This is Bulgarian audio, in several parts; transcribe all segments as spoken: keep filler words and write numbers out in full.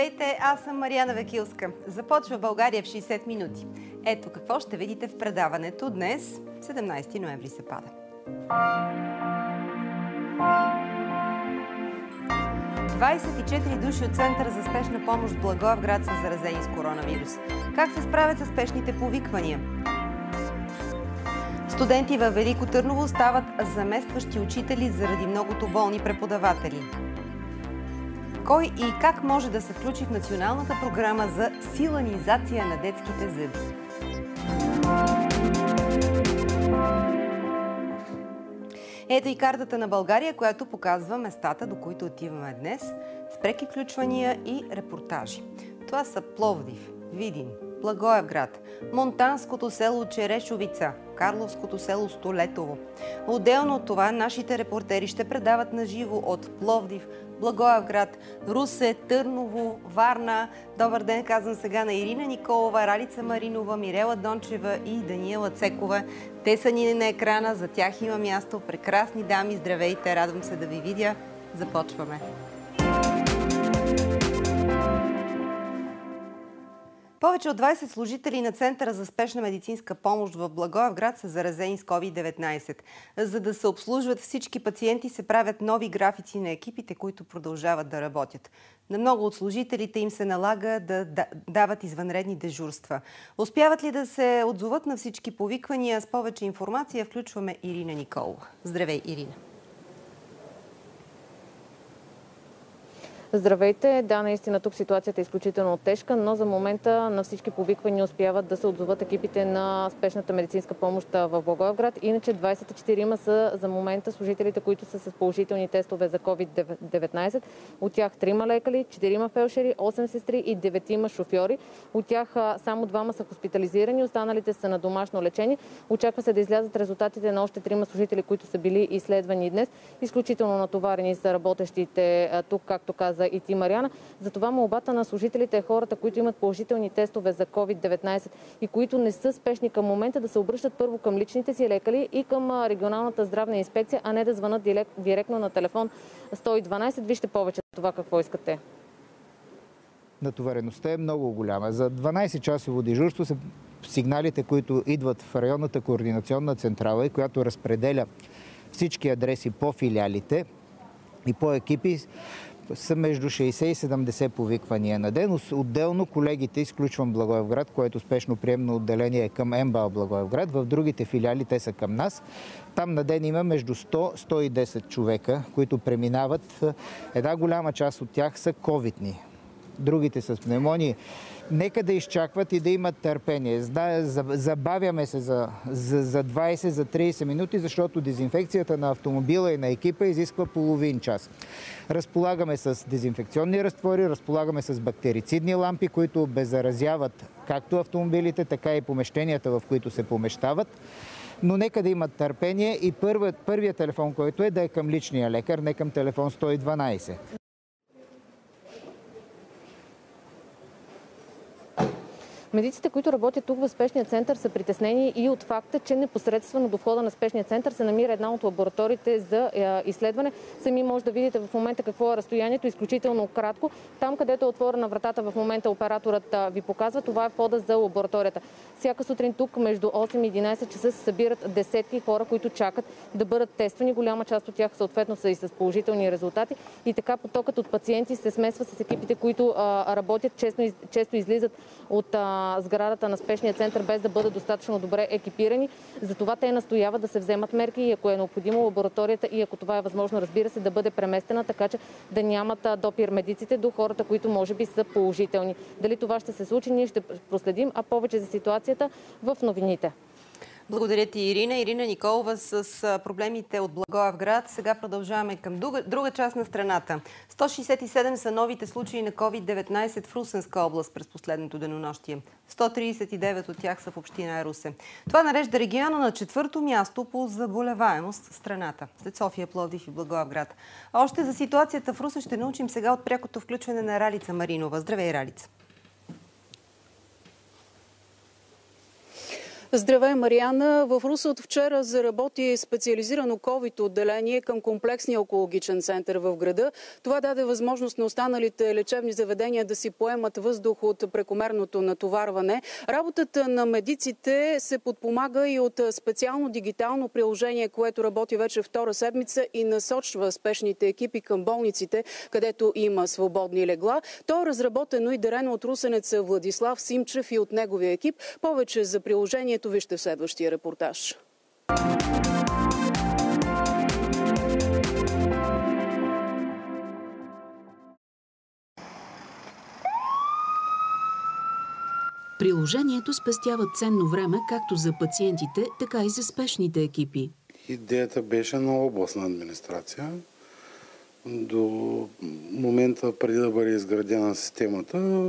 Здравейте, аз съм Мариана Векилска. Започва България в шейсет минути. Ето какво ще видите в предаването днес, седемнайсети ноември се пада. двайсет и четири души от Центъра за спешна помощ в Благоевград са заразени с коронавирус. Как се справят с спешните повиквания? Студенти във Велико Търново стават заместващи учители заради многото болни преподаватели. Кой и как може да се включи в националната програма за силанизация на детските зъби? Ето и картата на България, която показва местата, до които отиваме днес, с преки включвания и репортажи. Това са Пловдив, Видин, Благоевград, монтанското село Черешовица, карловското село Столетово. Отделно от това, нашите репортери ще предават на живо от Пловдив, Благоевград, Русе, Търново, Варна. Добър ден, казвам сега на Ирина Николова, Ралица Маринова, Мирела Дончева и Даниела Цекова. Те са ни на екрана, за тях има място. Прекрасни дами, здравейте, радвам се да ви видя. Започваме. Повече от двайсет служители на Центъра за спешна медицинска помощ в Благоевград са заразени с ковид деветнайсет. За да се обслужват всички пациенти, се правят нови графици на екипите, които продължават да работят. На много от служителите им се налага да дават извънредни дежурства. Успяват ли да се отзоват на всички повиквания? С повече информация включваме Ирина Николова. Здравей, Ирина! Здравейте! Да, наистина тук ситуацията е изключително тежка, но за момента на всички повиквания успяват да се отзоват екипите на спешната медицинска помощ в Благоевград. Иначе двайсет и четирима са за момента служителите, които са с положителни тестове за ковид деветнайсет. От тях трима лекари, четирима фелшери, осем сестри и деветима шофьори. От тях само двама са хоспитализирани, останалите са на домашно лечение. Очаква се да излязат резултатите на още трима служители, които са били изследвани днес. Изключително натоварени са работещите тук, както каза и ти, Мариана. Затова молбата на служителите е хората, които имат положителни тестове за ковид деветнайсет и които не са спешни към момента, да се обръщат първо към личните си лекари и към регионалната здравна инспекция, а не да звънат директно на телефон сто и дванайсет. Вижте повече за това какво искате. Натовареността е много голяма. За дванайсетчасово дежурство са сигналите, които идват в районната координационна централа, която разпределя всички адреси по филиалите и по екипи, са между шейсет и седемдесет повиквания на ден. Отделно колегите, изключвам Благоевград, което спешно приемно отделение е към МБАЛ Благоевград. В другите филиали те са към нас. Там на ден има между сто и сто и десет човека, които преминават. Една голяма част от тях са ковидни. Другите с пневмонии. Нека да изчакват и да имат търпение. Забавяме се за, за, за двайсет, за трийсет минути, защото дезинфекцията на автомобила и на екипа изисква половин час. Разполагаме с дезинфекционни разтвори, разполагаме с бактерицидни лампи, които обеззаразяват както автомобилите, така и помещенията, в които се помещават. Но нека да имат търпение и първият, първият телефон, който е, да е към личния лекар, не към телефон сто и дванайсет. Медиците, които работят тук в спешния център, са притеснени и от факта, че непосредствено до входа на спешния център се намира една от лабораториите за изследване. Сами може да видите в момента какво е разстоянието, изключително кратко. Там, където е отворена вратата, в момента операторът ви показва, това е входа за лабораторията. Всяка сутрин тук между осем и единайсет часа се събират десетки хора, които чакат да бъдат тествани. Голяма част от тях съответно са и с положителни резултати. И така потокът от пациенти се смесва с екипите, които а, работят, често, често излизат от а, сградата на спешния център без да бъдат достатъчно добре екипирани. Затова те настояват да се вземат мерки и ако е необходимо лабораторията и ако това е възможно, разбира се, да бъде преместена, така че да нямат допир медиците до хората, които може би са положителни. Дали това ще се случи, ние ще проследим, а повече за ситуацията в новините. Благодаря ти, Ирина. Ирина Николова с проблемите от Благоевград. Сега продължаваме към друга, друга част на страната. сто шейсет и седем са новите случаи на ковид деветнайсет в Русенска област през последното денонощие. сто трийсет и девет от тях са в община Русе. Това нарежда региона на четвърто място по заболеваемост в страната, след София, Пловдив и Благоевград. Още за ситуацията в Русе ще научим сега от прякото включване на Ралица Маринова. Здравей, Ралица! Здравей, Мариана. В Русе от вчера заработи специализирано ковид отделение към комплексния онкологичен център в града. Това даде възможност на останалите лечебни заведения да си поемат въздух от прекомерното натоварване. Работата на медиците се подпомага и от специално дигитално приложение, което работи вече втора седмица и насочва спешните екипи към болниците, където има свободни легла. То е разработено и дарено от русенеца Владислав Симчев и от неговия екип. Повече за приложението вижте в следващия репортаж. Приложението спестява ценно време както за пациентите, така и за спешните екипи. Идеята беше на областна администрация. До момента, преди да бъде изградена системата,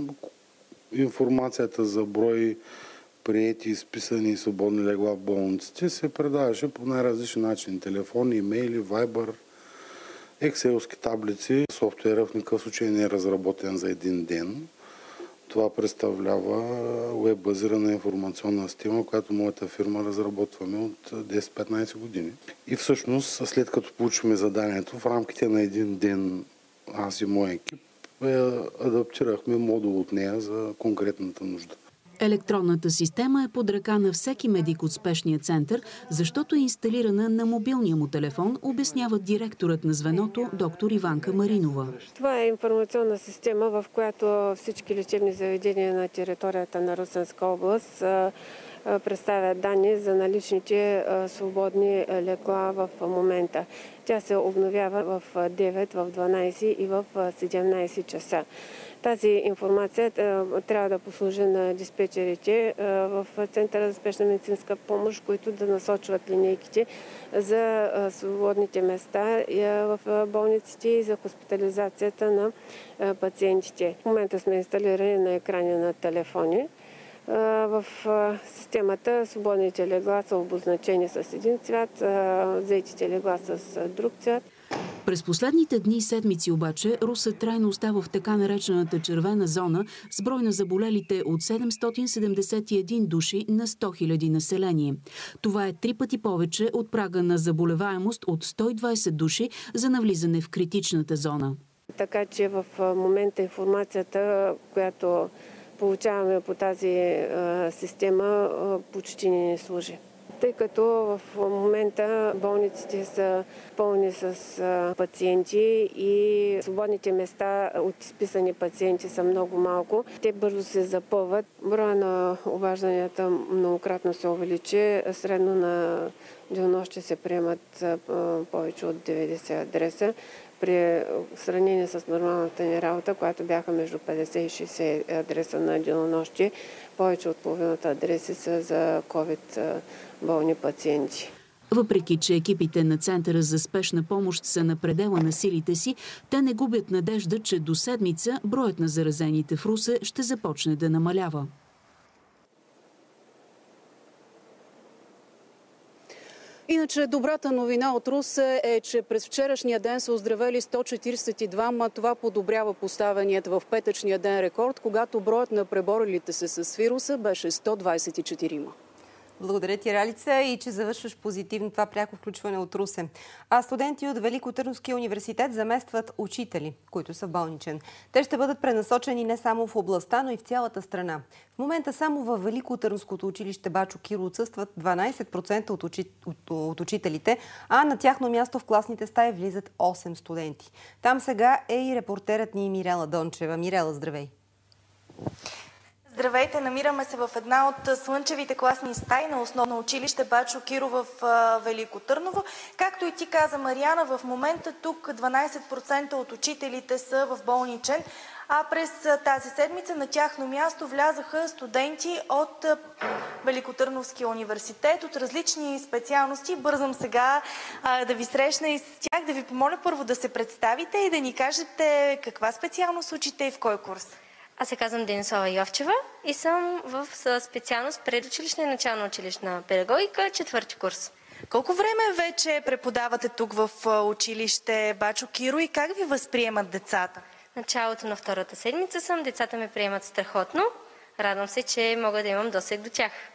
информацията за брой приети, изписани и свободни легла в болниците се предаваше по най-различни начини. Телефони, имейли, вайбър, екселски таблици. Софтуерът в никакъв случай не е разработен за един ден. Това представлява уеб-базирана информационна система, която моята фирма разработваме от десет-петнайсет години. И всъщност, след като получихме заданието, в рамките на един ден аз и моя екип адаптирахме модул от нея за конкретната нужда. Електронната система е под ръка на всеки медик от спешния център, защото е инсталирана на мобилния му телефон, обяснява директорът на звеното доктор Иванка Маринова. Това е информационна система, в която всички лечебни заведения на територията на Русенска област представят данни за наличните свободни легла в момента. Тя се обновява в девет, в дванайсет и в седемнайсет часа. Тази информация трябва да послужи на диспетчерите в Центъра за спешна медицинска помощ, които да насочват линейките за свободните места в болниците и за хоспитализацията на пациентите. В момента сме инсталирани на екрани на телефони. В системата свободните легла са обозначени с един цвят, заетите легла с друг цвят. През последните дни и седмици обаче Русе трайно остава в така наречената червена зона с брой на заболелите от седемстотин седемдесет и един души на сто хиляди население. Това е три пъти повече от прага на заболеваемост от сто и двайсет души за навлизане в критичната зона. Така че в момента информацията, която получаваме по тази система, почти не служи. Тъй като в момента болниците са пълни с пациенти и свободните места от изписани пациенти са много малко. Те бързо се запълват. Броя на обажданията многократно се увеличи. Средно на денонощие се приемат повече от деветдесет адреса. При сравнение с нормалната ни работа, която бяха между петдесет и шейсет адреса на денонощие, повече от половината адреси са за ковид болни пациенти. Въпреки че екипите на Центъра за спешна помощ са на предела на силите си, те не губят надежда, че до седмица броят на заразените в Русе ще започне да намалява. Иначе добрата новина от Русе е, че през вчерашния ден са оздравели сто четирийсет и двама. Това подобрява поставеният в петъчния ден рекорд, когато броят на преборилите се с вируса беше сто двайсет и четири. Благодаря ти, Ралица, и че завършваш позитивно това пряко включване от Русе. А студенти от Великотърновския университет заместват учители, които са болничен. Те ще бъдат пренасочени не само в областта, но и в цялата страна. В момента само във Великотърновското училище Бачо Киро отсъстват дванайсет процента от, учи... от, от учителите, а на тяхно място в класните стаи влизат осем студенти. Там сега е и репортерът ни Мирела Дончева. Мирела, здравей! Здравейте! Намираме се в една от слънчевите класни стаи на основно училище Бачо Киро в Велико Търново. Както и ти каза, Мариана, в момента тук дванайсет процента от учителите са в болничен, а през тази седмица на тяхно място влязаха студенти от Великотърновския университет, от различни специалности. Бързам сега а, да ви срещна и с тях, да ви помоля първо да се представите и да ни кажете каква специалност учите и в кой курс. Аз се казвам Денислава Йовчева и съм в специалност предучилищна и начална училищна педагогика, четвърти курс. Колко време вече преподавате тук в училище Бачо Киро и как ви възприемат децата? Началото на втората седмица съм, децата ме приемат страхотно. Радвам се, че мога да имам досег до тях.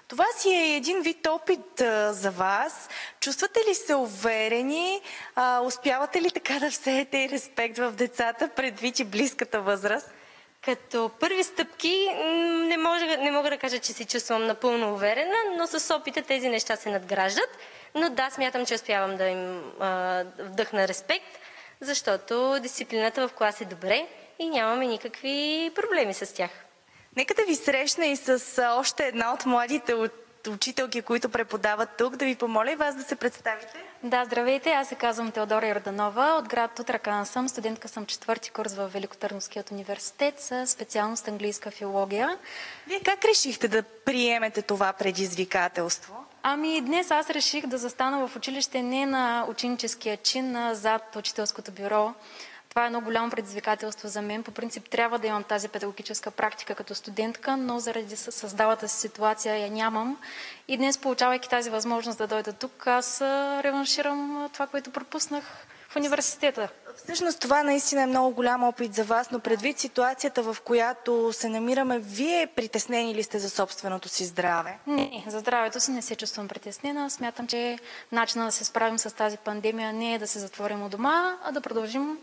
Това си е един вид опит а, за вас. Чувствате ли се уверени? А, успявате ли така да всеете и респект в децата предвид и близката възраст? Като първи стъпки не, може, не мога да кажа, че се чувствам напълно уверена, но с опита тези неща се надграждат. Но да, смятам, че успявам да им а, вдъхна респект, защото дисциплината в клас е добре и нямаме никакви проблеми с тях. Нека да ви срещна и с още една от младите учителки, които преподават тук. Да ви помоля и вас да се представите. Да, здравейте. Аз се казвам Теодора Йорданова. От град Тутракан съм. Студентка съм четвърти курс в Великотърновският университет с специалност английска филология. Вие как решихте да приемете това предизвикателство? Ами днес аз реших да застана в училище не на ученическия чин, а зад учителското бюро. Това е едно голямо предизвикателство за мен. По принцип трябва да имам тази педагогическа практика като студентка, но заради създалата си ситуация я нямам. И днес, получавайки тази възможност да дойда тук, аз реванширам това, което пропуснах в университета. Всъщност това наистина е много голям опит за вас, но предвид ситуацията, в която се намираме, вие притеснени ли сте за собственото си здраве? Не, за здравето си не се чувствам притеснена. Смятам, че начинът да се справим с тази пандемия не е да се затворим у дома, а да продължим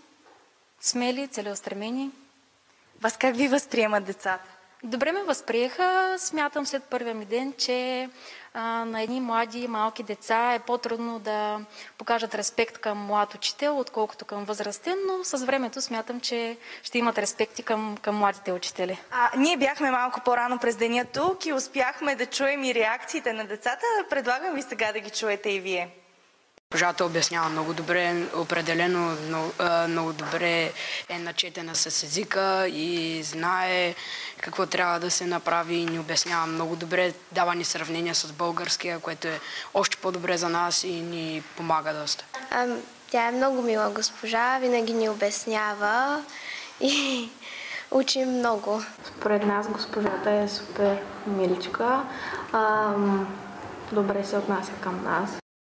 смели, целеустремени. Вас как ви възприемат децата? Добре ме възприеха. Смятам след първия ми ден, че а, на едни млади, малки деца е по-трудно да покажат респект към млад учител, отколкото към възрастен, но с времето смятам, че ще имат респекти към, към младите учители. А, ние бяхме малко по-рано през деня тук и успяхме да чуем и реакциите на децата. Предлагам ви сега да ги чуете и вие. Госпожата обяснява много добре, определено много, много добре е начетена с езика и знае какво трябва да се направи и ни обяснява много добре, дава ни сравнения с българския, което е още по-добре за нас и ни помага доста. А, тя е много мила госпожа, винаги ни обяснява и учим много. Според нас госпожата е супер миличка, а, добре се отнася към нас.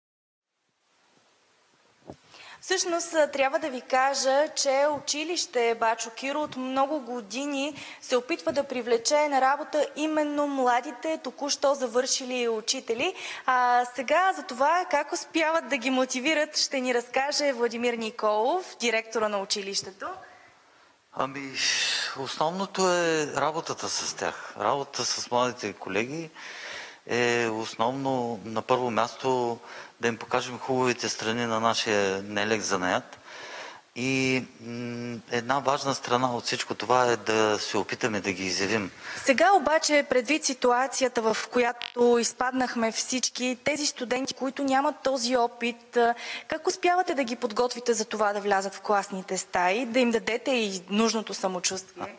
Всъщност трябва да ви кажа, че училище Бачо Киро от много години се опитва да привлече на работа именно младите, току-що завършили учители. А сега за това как успяват да ги мотивират, ще ни разкаже Владимир Николов, директора на училището. Ами, основното е работата с тях. Работата с младите колеги е основно на първо място да им покажем хубавите страни на нашия нелек занаят. И една важна страна от всичко това е да се опитаме да ги изявим. Сега обаче, предвид ситуацията, в която изпаднахме всички, тези студенти, които нямат този опит, как успявате да ги подготвите за това да влязат в класните стаи, да им дадете и нужното самочувствие?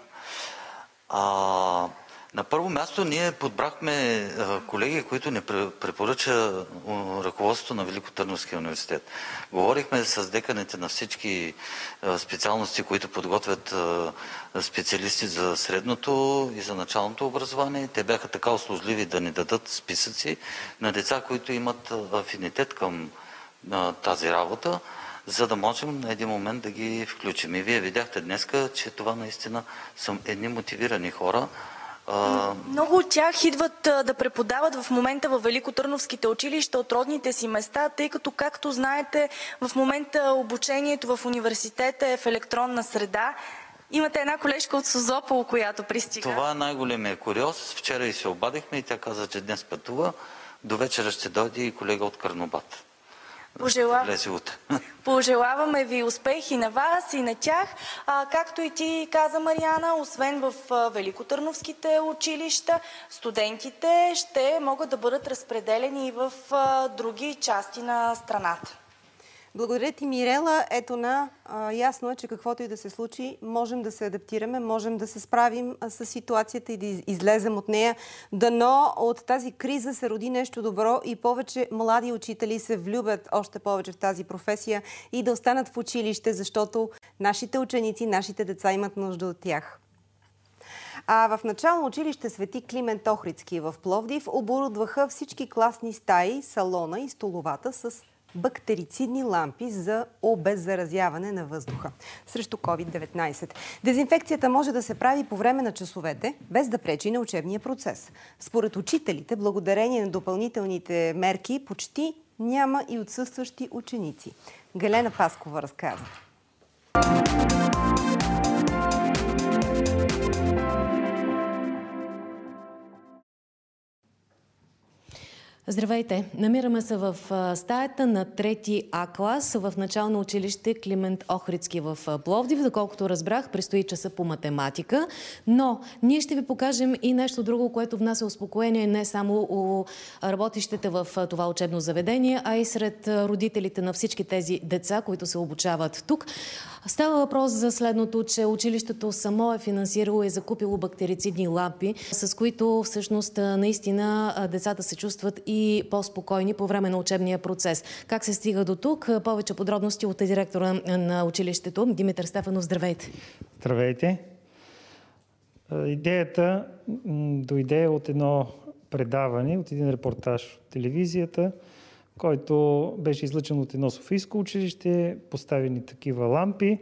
А... На първо място ние подбрахме колеги, които не препоръча ръководството на Великотърновския университет. Говорихме с деканите на всички специалности, които подготвят специалисти за средното и за началното образование. Те бяха така услужливи да ни дадат списъци на деца, които имат афинитет към тази работа, за да можем на един момент да ги включим. И вие видяхте днеска, че това наистина са едни мотивирани хора. Много от тях идват да преподават в момента във Великотърновските училища от родните си места, тъй като, както знаете, в момента обучението в университета е в електронна среда. Имате една колежка от Созопол, която пристига. Това е най-големия куриоз. Вчера и се обадихме и тя каза, че днес пътува. До вечера ще дойде и колега от Карнобат. Пожелав... Пожелаваме ви успехи на вас и на тях. А, както и ти каза, Мариана, освен в Великотърновските училища, студентите ще могат да бъдат разпределени и в а, други части на страната. Благодаря ти, Мирела. Ето на, а, ясно е, че каквото и да се случи, можем да се адаптираме, можем да се справим а, с ситуацията и да излезем от нея. Дано от тази криза се роди нещо добро и повече млади учители се влюбят още повече в тази професия и да останат в училище, защото нашите ученици, нашите деца имат нужда от тях. А в начално училище Свети Климент Охридски в Пловдив оборудваха всички класни стаи, салона и столовата с бактерицидни лампи за обеззаразяване на въздуха срещу ковид деветнайсет. Дезинфекцията може да се прави по време на часовете, без да пречи на учебния процес. Според учителите, благодарение на допълнителните мерки, почти няма и отсъстващи ученици. Галена Паскова разказва. Здравейте! Намираме се в стаята на трети А клас в начално училище Климент Охридски в Пловдив. Доколкото разбрах, предстои часа по математика, но ние ще ви покажем и нещо друго, което внася успокоение не само у работещите в това учебно заведение, а и сред родителите на всички тези деца, които се обучават тук. Става въпрос за следното, че училището само е финансирало и закупило бактерицидни лампи, с които всъщност наистина децата се чувстват и по-спокойни по време на учебния процес. Как се стига до тук? Повече подробности от директора на училището. Димитър Стефанов, здравейте! Здравейте! Идеята дойде от едно предаване, от един репортаж от телевизията, който беше излъчен от едно софийско училище, поставени такива лампи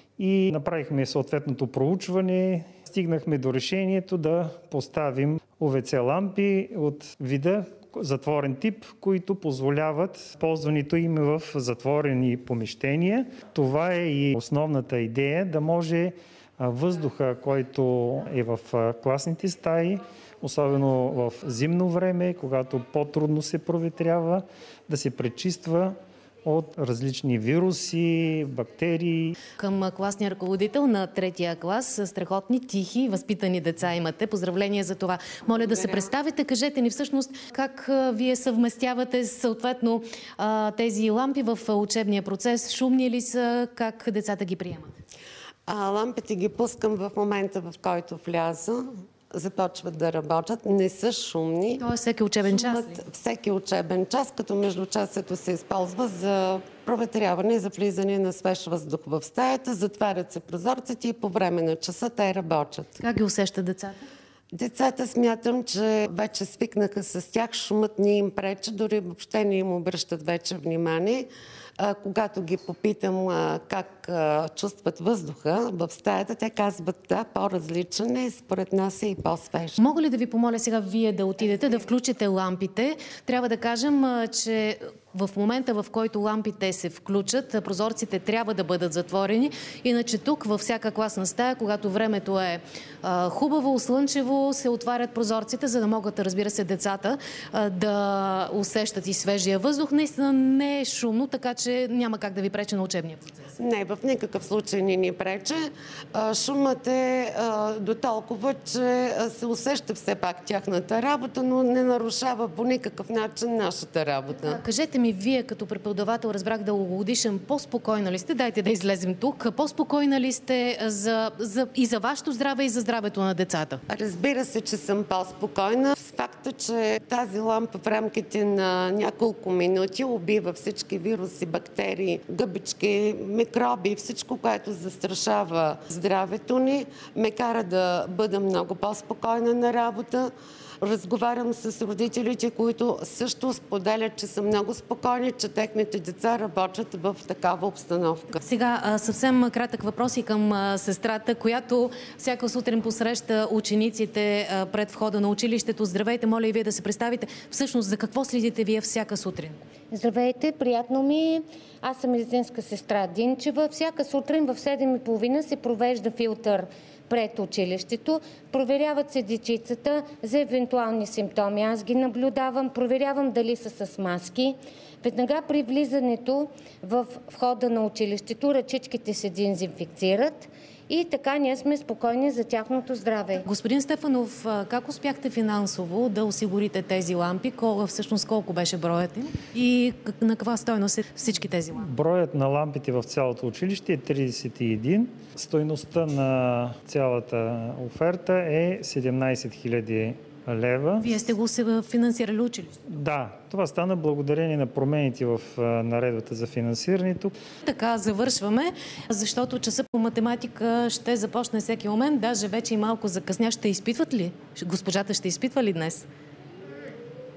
и направихме съответното проучване. Стигнахме до решението да поставим У Ви Це лампи от вида затворен тип, които позволяват ползването им в затворени помещения. Това е и основната идея, да може въздуха, който е в класните стаи, особено в зимно време, когато по-трудно се проветрява, да се пречиства от различни вируси, бактерии. Към класния ръководител на третия клас, страхотни, тихи, възпитани деца имате. Поздравления за това. Моля да се представите. Кажете ни всъщност как вие съвместявате съответно тези лампи в учебния процес. Шумни ли са? Как децата ги приемат? А, лампите ги пускам в момента, в който вляза. Започват да работят, не са шумни. Тоест всеки учебен час ли? Всеки учебен час, като междучасието се използва за проветряване и за влизане на свеж въздух в стаята. Затварят се прозорците и по време на часа те работят. Как ги усещат децата? Децата смятам, че вече свикнаха с тях, шумът не им пречи, дори въобще не им обръщат вече внимание. А, когато ги попитам а, как а, чувстват въздуха в стаята, те казват, да, по-различен е, според нас е и по-свеж. Мога ли да ви помоля сега вие да отидете, да включите лампите? Трябва да кажем, а, че в момента, в който лампите се включат, прозорците трябва да бъдат затворени. Иначе тук, във всяка класна стая, когато времето е а, хубаво, слънчево, се отварят прозорците, за да могат, разбира се, децата а, да усещат и свежия въздух. Наистина не е шумно, така че няма как да ви пречи на учебния процес. Не, в никакъв случай не ни прече. А, шумът е а, до толкова, че се усеща все пак тяхната работа, но не нарушава по никакъв начин нашата работа. А, кажете ми, вие като преподавател, разбрах дългогодишен, по-спокойна ли сте? Дайте да излезем тук. По-спокойна ли сте за, за, и за вашето здраве, и за здравето на децата? Разбира се, че съм по-спокойна. С факта, че тази лампа в рамките на няколко минути убива всички вируси, бактерии, гъбички, микроби, всичко, което застрашава здравето ни, ме кара да бъда много по-спокойна на работа. Разговарям с родителите, които също споделят, че са много спокойни, че техните деца работят в такава обстановка. Сега съвсем кратък въпрос и към сестрата, която всяка сутрин посреща учениците пред входа на училището. Здравейте, моля и вие да се представите. Всъщност, за какво следите вие всяка сутрин? Здравейте, приятно ми. Аз съм медицинска сестра Динчева. Всяка сутрин в седем и половина се провежда филтър пред училището. Проверяват се дечицата за евентуални симптоми. Аз ги наблюдавам, проверявам дали са с маски. Веднага при влизането в входа на училището ръчичките се дезинфекцират и така ние сме спокойни за тяхното здраве. Господин Стефанов, как успяхте финансово да осигурите тези лампи? Кол, всъщност колко беше броят им? И на каква стойност е всички тези лампи? Броят на лампите в цялото училище е тридесет и един. Стойността на цялата оферта е седемнайсет хиляди лева. Вие сте го се финансирали училище? Да, това стана благодарение на промените в наредбата за финансирането. Така завършваме, защото часа по математика ще започне всеки момент. Даже вече и малко закъсня. Ще изпитват ли? Госпожата ще изпитва ли днес?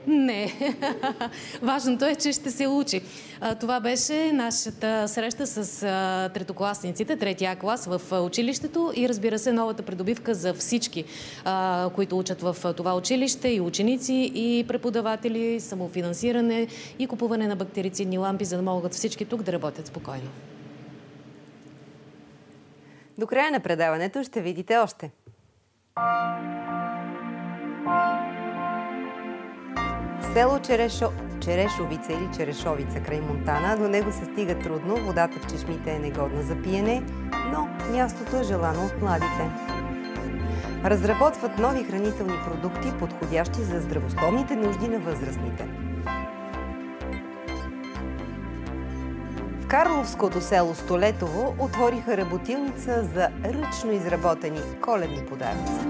Не. Важното е, че ще се учи. Това беше нашата среща с третокласниците, третия клас в училището и разбира се новата придобивка за всички, които учат в това училище, и ученици, и преподаватели, самофинансиране и купуване на бактерицидни лампи, за да могат всички тук да работят спокойно. До края на предаването ще видите още. Село Черешо... Черешовица или Черешовица край Монтана. До него се стига трудно, водата в чешмите е негодна за пиене, но мястото е желано от младите. Разработват нови хранителни продукти, подходящи за здравословните нужди на възрастните. В Карловското село Столетово отвориха работилница за ръчно изработени коледни подаръци.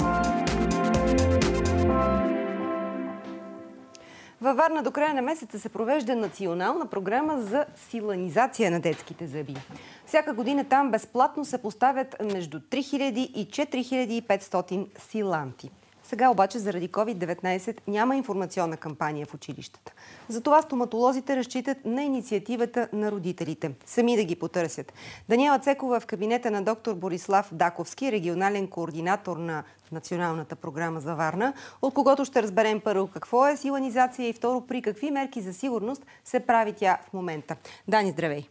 Във Варна до края на месеца се провежда национална програма за силанизация на детските зъби. Всяка година там безплатно се поставят между три хиляди и четири хиляди и петстотин силанти. Сега обаче заради ковид деветнайсет няма информационна кампания в училищата. Затова стоматолозите разчитат на инициативата на родителите. Сами да ги потърсят. Даниела Цекова в кабинета на доктор Борислав Даковски, регионален координатор на Националната програма за Варна, от когото ще разберем първо какво е силанизация и второ при какви мерки за сигурност се прави тя в момента. Дани, здравей!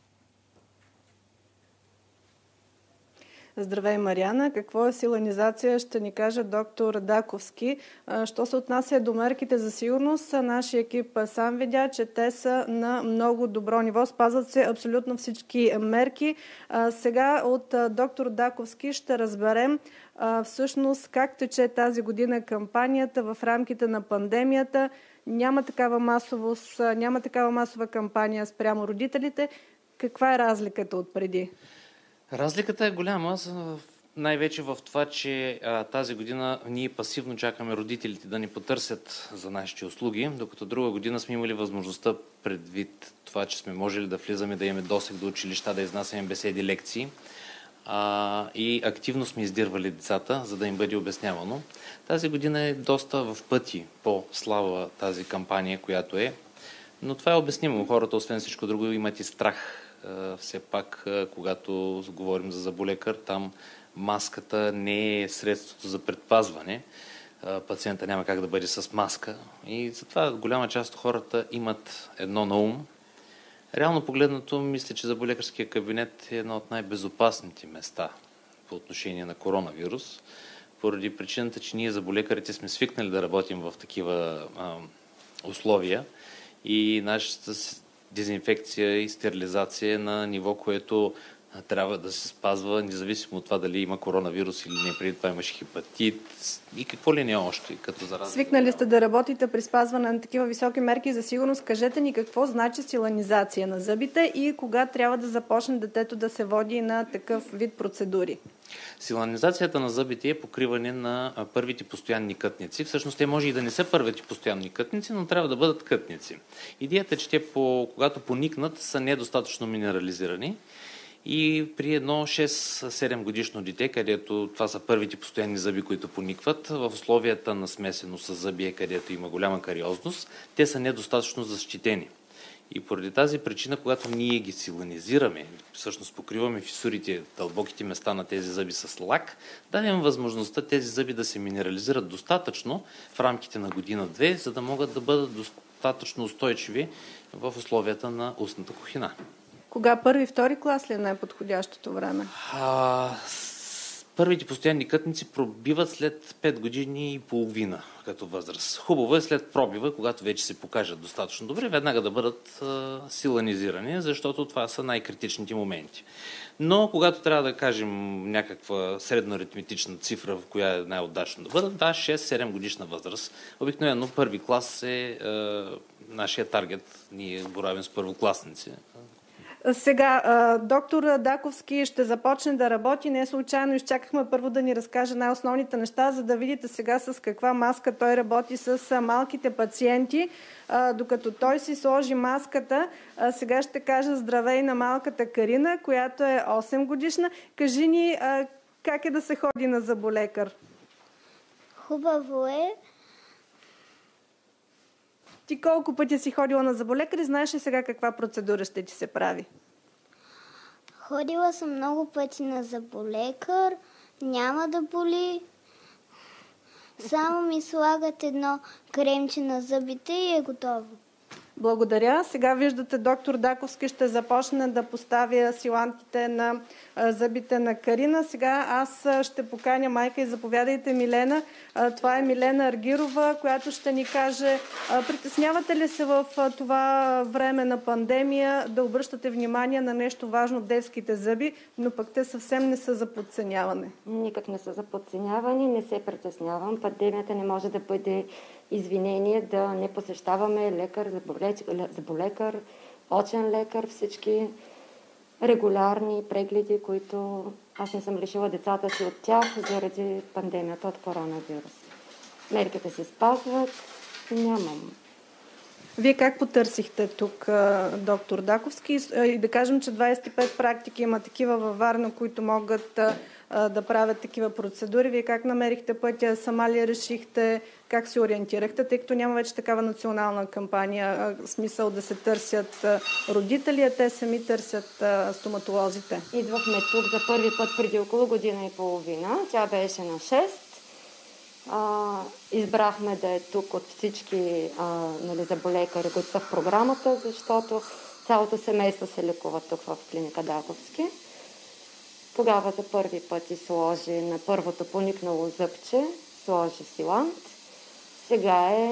Здравей, Мариана. Какво е силанизация, ще ни каже доктор Даковски. Що се отнася до мерките за сигурност, нашия екип сам видя, че те са на много добро ниво. Спазват се абсолютно всички мерки. Сега от доктор Даковски ще разберем всъщност как тече тази година кампанията в рамките на пандемията. Няма такава масовост, няма такава масова кампания спрямо родителите. Каква е разликата от преди? Разликата е голяма, най-вече в това, че а, тази година ние пасивно чакаме родителите да ни потърсят за нашите услуги, докато друга година сме имали възможността, предвид това, че сме можели да влизаме, да имаме досег до училища, да изнасяме беседи, лекции а, и активно сме издирвали децата, за да им бъде обяснявано. Тази година е доста в пъти по-слаба тази кампания, която е, но това е обяснимо. Хората, освен всичко друго, имат и страх. Все пак, когато говорим за зъболекар, там маската не е средството за предпазване. Пациента няма как да бъде с маска. И затова голяма част от хората имат едно на ум. Реално погледнато, мисля, че зъболекарския кабинет е едно от най-безопасните места по отношение на коронавирус, поради причината, че ние зъболекарите сме свикнали да работим в такива а, условия и нашата дезинфекция и стерилизация на ниво, което трябва да се спазва, независимо от това дали има коронавирус или не. Преди това имаше хепатит и какво ли не още като зараза. Свикнали сте да работите при спазване на такива високи мерки за сигурност. Кажете ни какво значи силанизация на зъбите и кога трябва да започне детето да се води на такъв вид процедури? Силанизацията на зъбите е покриване на първите постоянни кътници. Всъщност те може и да не са първите постоянни кътници, но трябва да бъдат кътници. Идеята е, че те, по, когато поникнат, са недостатъчно минерализирани. И при едно шест-седем годишно дете, където това са първите постоянни зъби, които поникват, в условията на смесено с зъби, където има голяма кариозност, те са недостатъчно защитени. И поради тази причина, когато ние ги силанизираме, всъщност покриваме фисурите, дълбоките места на тези зъби с лак, дадем възможността тези зъби да се минерализират достатъчно в рамките на година-две, за да могат да бъдат достатъчно устойчиви в условията на устната кухина. Кога първи, втори клас ли е най-подходящото време? А, първите постоянни кътници пробиват след пет години и половина като възраст. Хубаво е след пробива, когато вече се покажат достатъчно добре, веднага да бъдат а, силанизирани, защото това са най-критичните моменти. Но когато трябва да кажем някаква средноаритметична цифра, в коя е най-удачно да бъдат, да, шест-седем годишна възраст. Обикновено първи клас е, е нашия таргет. Ние боравим с първокласници. Сега, доктор Даковски ще започне да работи. Не случайно изчакахме първо да ни разкаже най-основните неща, за да видите сега с каква маска той работи с малките пациенти. Докато той си сложи маската, сега ще кажа здравей на малката Карина, която е осем годишна. Кажи ни как е да се ходи на зъболекар? Хубаво е. Ти колко пъти си ходила на зъболекар и знаеш ли сега каква процедура ще ти се прави? Ходила съм много пъти на зъболекар, няма да боли. Само ми слагат едно кремче на зъбите и е готово. Благодаря. Сега виждате, доктор Даковски ще започне да поставя силантите на зъбите на Карина. Сега аз ще поканя майка и заповядайте, Милена. Това е Милена Аргирова, която ще ни каже, притеснявате ли се в това време на пандемия да обръщате внимание на нещо важно, детските зъби, но пък те съвсем не са за подценяване? Никак не са за подценяване, не се притеснявам. Пандемията не може да бъде извинение да не посещаваме лекар, зъболекар, очен лекар, всички регулярни прегледи, които аз не съм лишила децата си от тях заради пандемията от коронавирус. Мерките се спазват, нямам. Вие как потърсихте тук, доктор Даковски? И да кажем, че двадесет и пет практики има такива във Варна, които могат да правят такива процедури. Вие как намерихте пътя? Сама ли решихте? Как се ориентирахте? Тъй като няма вече такава национална кампания, смисъл да се търсят родители, а те сами търсят стоматолозите. Идвахме тук за първи път преди около година и половина. Тя беше на шест. А, избрахме да е тук от всички а, нали, зъболекари, които са в програмата, защото цялото семейство се лекува тук в клиника Даковски. Тогава за първи път и сложи на първото поникнало зъбче, сложи силант. Сега е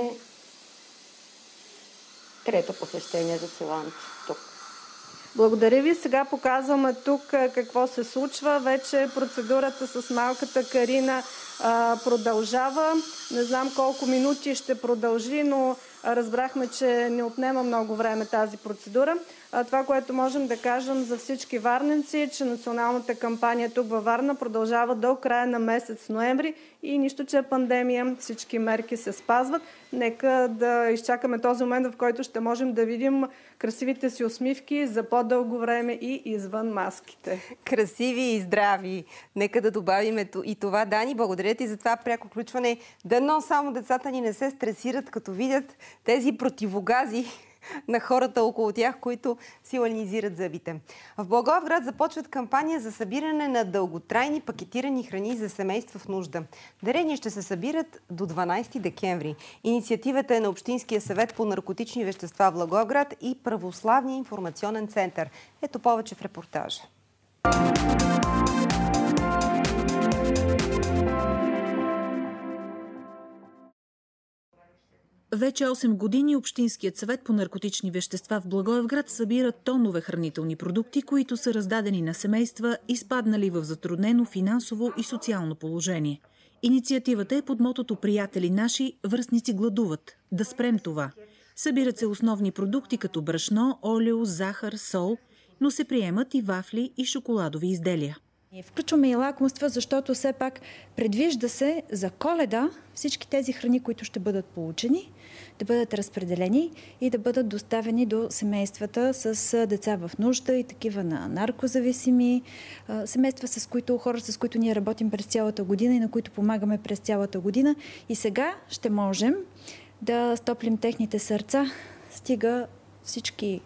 трето посещение за силант тук. Благодаря ви. Сега показваме тук какво се случва. Вече процедурата с малката Карина а, продължава. Не знам колко минути ще продължи, но разбрахме, че не отнема много време тази процедура. А, това, което можем да кажем за всички варненци, е, че националната кампания тук във Варна продължава до края на месец ноември и нищо, че е пандемия, всички мерки се спазват. Нека да изчакаме този момент, в който ще можем да видим красивите си усмивки за по-дълго време и извън маските. Красиви и здрави. Нека да добавим и това. Дани, благодаря ти за това пряко включване. Дано само децата ни не се стресират, като видят тези противогази на хората около тях, които си ланизират зъбите. В Благоевград започват кампания за събиране на дълготрайни пакетирани храни за семейства в нужда. Дарения ще се събират до дванадесети декември. Инициативата е на Общинския съвет по наркотични вещества в Благоевград и Православния информационен център. Ето повече в репортажа. Вече осем години Общинският съвет по наркотични вещества в Благоевград събира тонове хранителни продукти, които са раздадени на семейства, изпаднали в затруднено финансово и социално положение. Инициативата е под мотото «Приятели наши, връстници гладуват». Да спрем това. Събират се основни продукти като брашно, олио, захар, сол, но се приемат и вафли и шоколадови изделия. Включваме и лакомства, защото все пак предвижда се за Коледа всички тези храни, които ще бъдат получени, да бъдат разпределени и да бъдат доставени до семействата с деца в нужда и такива на наркозависими, семейства, с които, хора, с които ние работим през цялата година и на които помагаме през цялата година. И сега ще можем да стоплим техните сърца, стига всички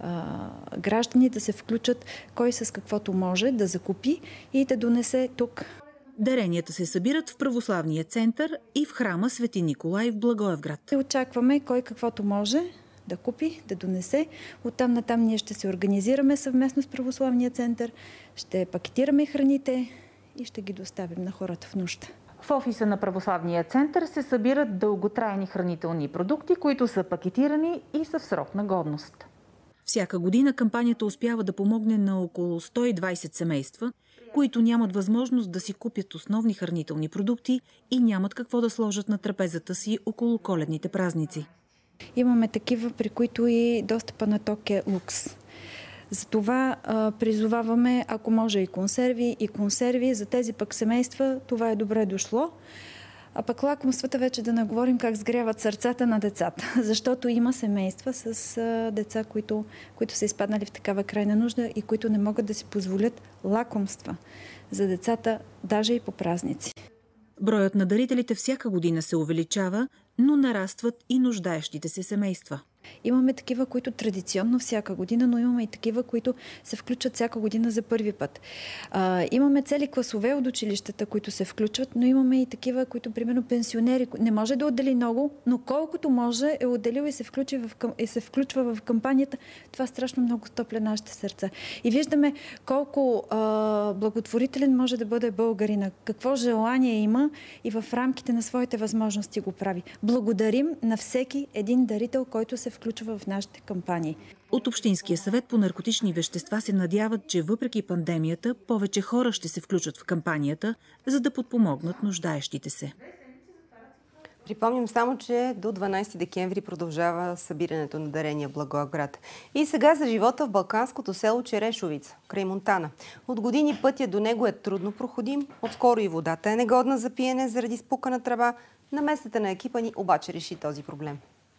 граждани да се включат кой с каквото може да закупи и да донесе тук. Даренията се събират в Православния център и в храма Свети Николай в Благоевград. Очакваме кой каквото може да купи, да донесе. Оттам натам ние ще се организираме съвместно с Православния център, ще пакетираме храните и ще ги доставим на хората в нужда. В офиса на Православния център се събират дълготрайни хранителни продукти, които са пакетирани и са в срок на годност. Всяка година кампанията успява да помогне на около сто и двадесет семейства, които нямат възможност да си купят основни хранителни продукти и нямат какво да сложат на трапезата си около коледните празници. Имаме такива, при които и достъпа на ток е лукс. Затова а, призоваваме, ако може и консерви, и консерви. За тези пък семейства това е добре дошло. А пък лакомствата вече да наговорим как сгряват сърцата на децата. Защото има семейства с а, деца, които, които са изпаднали в такава крайна нужда и които не могат да си позволят лакомства за децата, даже и по празници. Броят на дарителите всяка година се увеличава, но нарастват и нуждаещите се семейства. Имаме такива, които традиционно всяка година, но имаме и такива, които се включат всяка година за първи път. А, имаме цели класове от училищата, които се включват, но имаме и такива, които, примерно, пенсионери, не може да отдели много, но колкото може е отделил и се, включи в, и се включва в кампанията. Това страшно много стопля нашите сърца. И виждаме колко а, благотворителен може да бъде българина, какво желание има и в рамките на своите възможности го прави. Благодарим на всеки един дарител, който се включва в нашите кампании. От Общинския съвет по наркотични вещества се надяват, че въпреки пандемията, повече хора ще се включат в кампанията, за да подпомогнат нуждаещите се. Припомням само, че до дванадесети декември продължава събирането на дарения в Благоевград. И сега за живота в балканското село Черешовица, край Монтана. От години пътя до него е трудно проходим, отскоро и водата е негодна за пиене заради спукана тръба. Намесата на екипа ни обаче реши този проблем.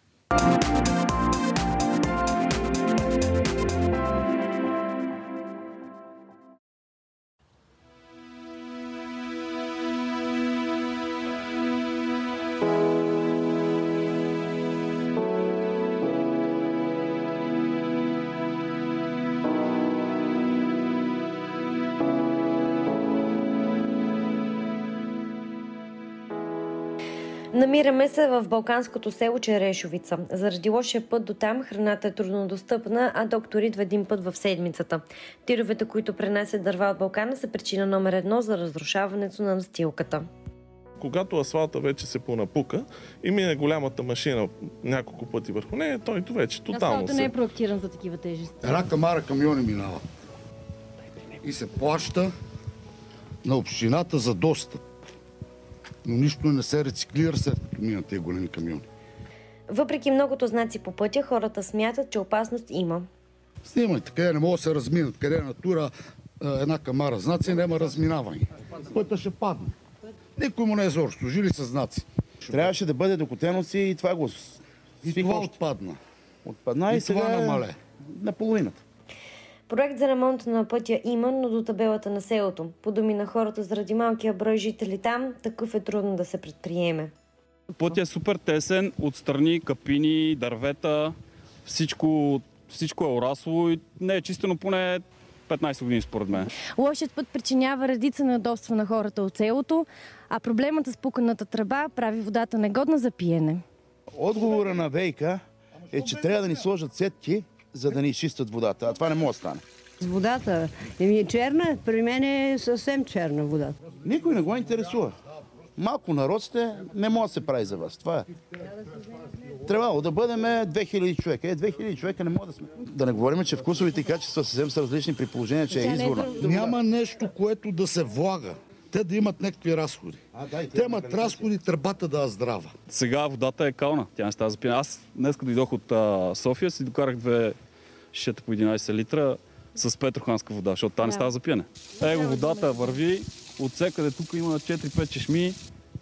Намираме се в балканското село Черешовица. Заради лошия път до там храната е трудно достъпна, а доктор идва един път в седмицата. Тировете, които пренасят дърва от Балкана, са причина номер едно за разрушаването на настилката. Когато асфалта вече се понапука и мине голямата машина няколко пъти върху нея, той вече тотално Асфалта не е проектиран за такива тежести. Една камара камиони минават и се плаща на общината за достъп. Но нищо не се рециклира след като минат тези големи камиони. Въпреки многото знаци по пътя, хората смятат, че опасност има. Снимайте, къде не могат да се разминат, къде е натура една камара знаци, няма разминаване. Пътя ще падне. Никой му не е зор, служили са знаци. Трябваше да бъде докотено си и това го И това отпадна. Отпадна и, и сега намале. На половината. Проект за ремонт на пътя има, но до табелата на селото. По думи на хората, заради малкия брой жители там, такъв е трудно да се предприеме. Пътя е супер тесен, отстрани капини, дървета, всичко, всичко е урасло и не е чистено поне петнадесет години според мен. Лошият път причинява редица неудобства на хората от селото, а проблемът с пуканата тръба прави водата негодна за пиене. Отговора на ВиК е, че трябва да ни сложат сетки, за да ни изчистят водата, а това не може да стане. Водата е черна, при мен е съвсем черна водата. Никой не го интересува. Малко народ сте, не може да се прави за вас. Това е. Трябвало да бъдем две хиляди човека. Е, две хиляди човека не може да сме. Да не говорим, че вкусовите качества съвсем са различни при положение, че е изворна. Няма нещо, което да се влага. Те да имат някакви разходи. А, да, те имат разходи, тръбата да е здрава. Сега водата е кална, тя не става за пиене. Аз днес като дойдох от а, София си докарах две шишета по единадесет литра с петроханска вода, защото та не става за пиене. Его водата върви, от всекъде тук има четири-пет чешми,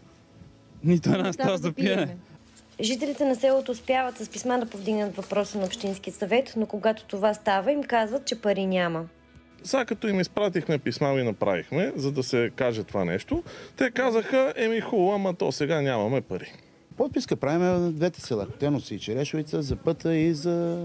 нито една не става за пиене. Жителите на селото успяват с писма да повдигнат въпроса на Общински съвет, но когато това става, им казват, че пари няма. Сега като им изпратихме писма и направихме, за да се каже това нещо, те казаха, еми хубаво, ама то сега нямаме пари. Подписка правим в двете села, Котеновци и Черешовица, за пътя и за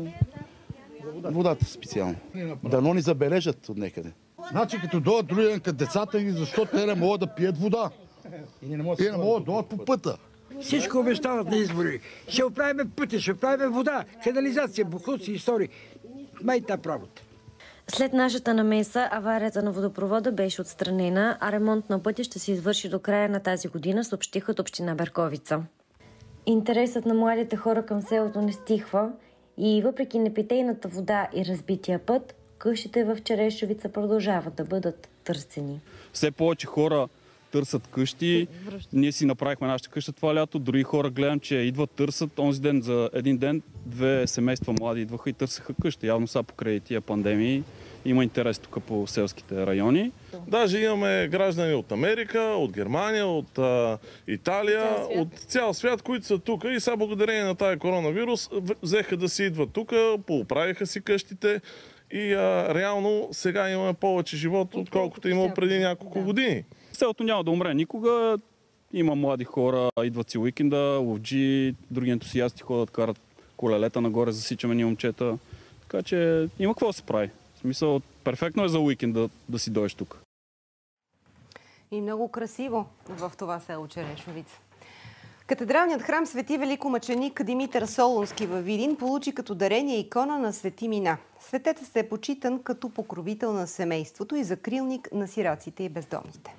водата специално. Дано ни забележат от някъде. Значи като дойдат други ден като децата ги, защото те не могат да пият вода. И не могат да дойдат по пътя. Всичко обещават на избори. Ще оправим пътя, ще оправим вода, канализация, бухуци, истории. Май та правото. След нашата намеса, аварията на водопровода беше отстранена, а ремонт на пътя ще се извърши до края на тази година, съобщиха от община Берковица. Интересът на младите хора към селото не стихва и въпреки непитейната вода и разбития път, къщите в Черешовица продължават да бъдат търсени. Все повече хора търсят къщи. Ние си направихме нашата къща това лято. Други хора гледам, че идват, търсят. Онзи ден за един ден две семейства млади идваха и търсеха къща. Явно са покрай тия пандемии. Има интерес тук по селските райони. Даже имаме граждани от Америка, от Германия, от а, Италия, цял от цял свят, които са тук и сега благодарение на тази коронавирус взеха да си идват тук, поуправиха си къщите и а, реално сега имаме повече живот, отколкото имало преди няколко години. Селото няма да умре никога. Има млади хора, идват си уикенда, ловджи, други ентусиасти ходят, карат колелета нагоре, засичаме ни момчета. Така че има какво да се прави. В смисъл, перфектно е за уикенд да, да си дойдеш тук. И много красиво в това село Черешовица. Катедралният храм Свети великомъченик Димитър Солунски във Видин получи като дарение икона на Свети Мина. Светецът е почитан като покровител на семейството и закрилник на сираците и бездомните.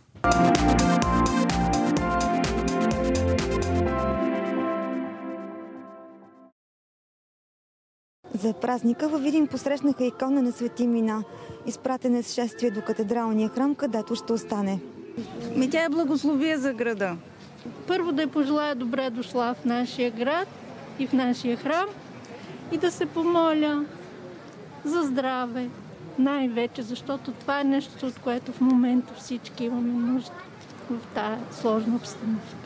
За празника във Видин посрещнаха икона на Свети Мина. Изпратен е с шествие до катедралния храм, където ще остане. Ми тя е благословие за града. Първо да й пожелая добре дошла в нашия град и в нашия храм и да се помоля за здраве, най-вече, защото това е нещо, от което в момента всички имаме нужда в тази сложна обстановка.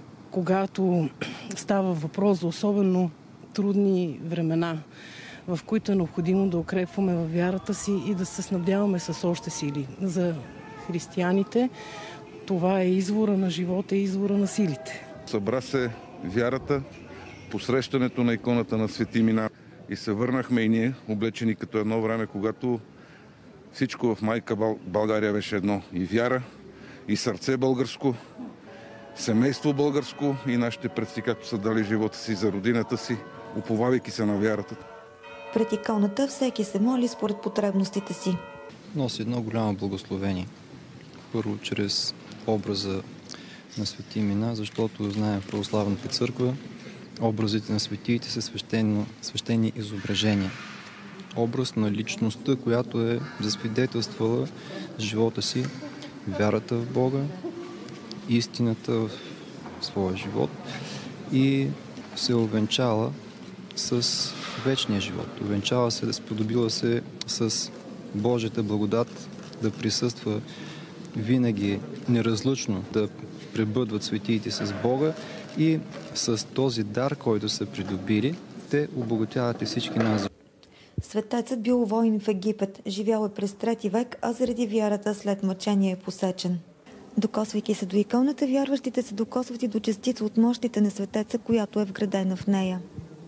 Когато става въпрос за особено трудни времена, в които е необходимо да укрепваме във вярата си и да се снабдяваме с още сили. За християните това е извора на живота и извора на силите. Събра се вярата, посрещането на иконата на Свети Мина и се върнахме и ние, облечени като едно време, когато всичко в майка България беше едно. И вяра, и сърце българско, семейство българско и нашите предци, както са дали живота си за родината си, уповавайки се на вярата. Пред иконата всеки се моли според потребностите си. Носи едно голямо благословение. Първо, чрез образа на Свети Мина, защото знаем в православната църква образите на светиите са свещено, свещени изображения. Образ на личността, която е засвидетелствала живота си, вярата в Бога, истината в своя живот и се овенчала с вечния живот. Овенчала се, сподобила се с Божията благодат да присъства винаги неразлучно, да пребъдват светиите с Бога и с този дар, който са придобили, те обогатяват и всички нас. Светецът бил воин в Египет, живял е през трети век, а заради вярата след мъчение е посечен. Докосвайки се до иконата, вярващите се докосват и до частица от мощите на светеца, която е вградена в нея.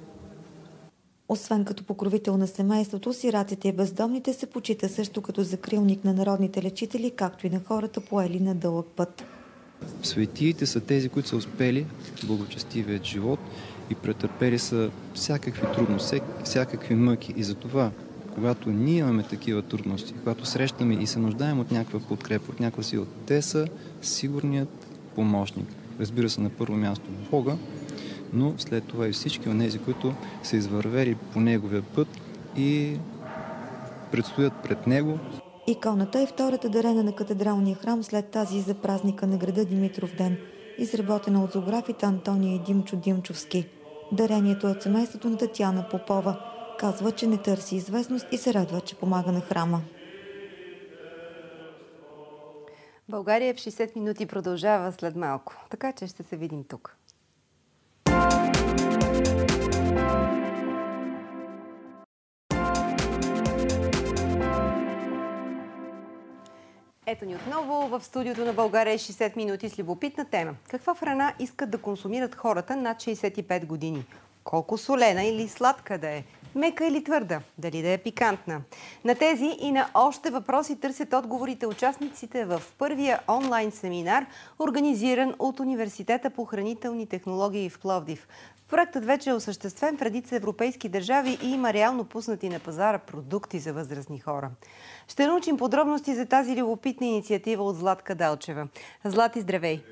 Освен като покровител на семейството, сираците и бездомните се почита също като закрилник на народните лечители, както и на хората поели на дълъг път. Светиите са тези, които са успели благочестивият живот и претърпели са всякакви трудности, всякакви мъки. И затова, когато ние имаме такива трудности, когато срещаме и се нуждаем от някаква подкрепа, от някаква сила, те са сигурният помощник. Разбира се, на първо място Бога, но след това и всички онези, които са извървели по неговия път и предстоят пред него. Иконата е втората дарена на катедралния храм след тази за празника на града Димитров ден, изработена от зоографите Антония и Димчо Димчовски. Дарението е от семейството на Татяна Попова. Казва, че не търси известност и се радва, че помага на храма. България в шейсет минути продължава след малко, така че ще се видим тук. Ето ни отново в студиото на България шейсет минути с любопитна тема. Каква храна искат да консумират хората над шейсет и пет години? Колко солена или сладка да е? Мека или твърда? Дали да е пикантна? На тези и на още въпроси търсят отговорите участниците в първия онлайн семинар, организиран от Университета по хранителни технологии в Пловдив. Проектът вече е осъществен в редица европейски държави и има реално пуснати на пазара продукти за възрастни хора. Ще научим подробности за тази любопитна инициатива от Златка Далчева. Злати, здравей!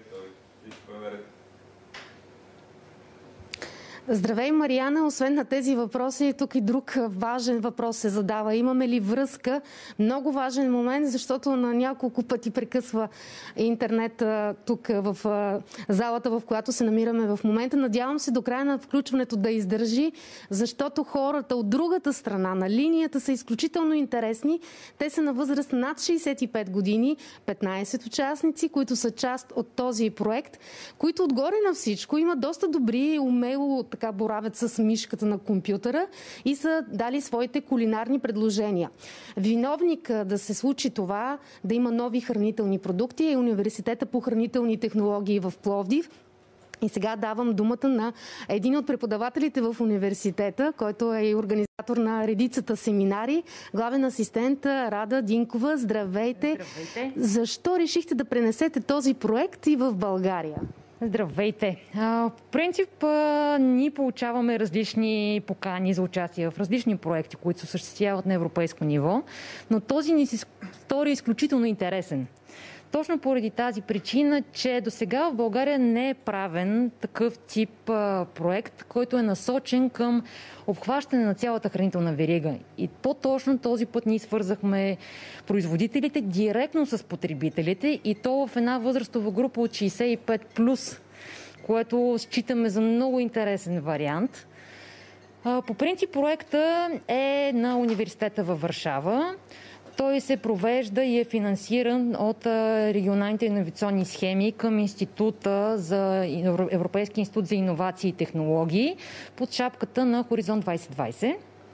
Здравей, Мариана! Освен на тези въпроси, тук и друг важен въпрос се задава. Имаме ли връзка? Много важен момент, защото на няколко пъти прекъсва интернет тук в залата, в която се намираме в момента. Надявам се до края на включването да издържи, защото хората от другата страна на линията са изключително интересни. Те са на възраст над шейсет и пет години, петнайсет участници, които са част от този проект, които отгоре на всичко имат доста добри, умело така боравят с мишката на компютъра и са дали своите кулинарни предложения. Виновник да се случи това, да има нови хранителни продукти, е Университета по хранителни технологии в Пловдив. И сега давам думата на един от преподавателите в университета, който е и организатор на редицата семинари, главен асистент Рада Динкова. Здравейте! Здравейте! Защо решихте да пренесете този проект и в България? Здравейте! В принцип, ние получаваме различни покани за участие в различни проекти, които се осъществяват на европейско ниво, но този ни се стори изключително интересен. Точно поради тази причина, че до сега в България не е правен такъв тип а, проект, който е насочен към обхващане на цялата хранителна верига. И по-точно този път ние свързахме производителите директно с потребителите и то в една възрастова група от шейсет и пет плюс, което считаме за много интересен вариант. А, по принцип проекта е на университета във Варшава. Той се провежда и е финансиран от регионалните иновационни схеми към Института за Европейски институт за иновации и технологии под шапката на Хоризонт двайсет двайсет.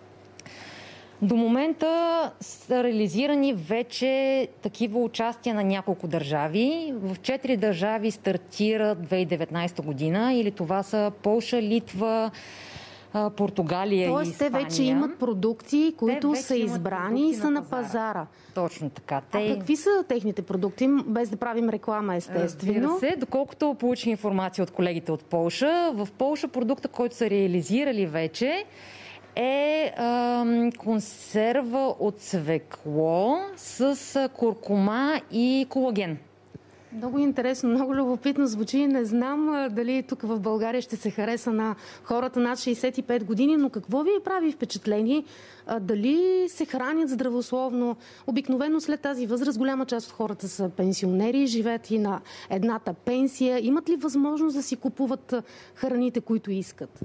До момента са реализирани вече такива участия на няколко държави. В четири държави стартира две хиляди и деветнадесета година, или това са Полша, Литва, Португалия Тоест, и Испания. те вече имат продукти, които са избрани и са на пазара. пазара. Точно така. Те... А какви са техните продукти, без да правим реклама, естествено? Разбира се, доколкото получих информация от колегите от Полша, в Полша продукта, който са реализирали вече, е ам, консерва от цвекло с куркума и колаген. Много интересно, много любопитно звучи. Не знам а, дали тук в България ще се хареса на хората над шейсет и пет години, но какво ви прави впечатление? А, дали се хранят здравословно? Обикновено след тази възраст голяма част от хората са пенсионери, живеят и на едната пенсия. Имат ли възможност да си купуват храните, които искат?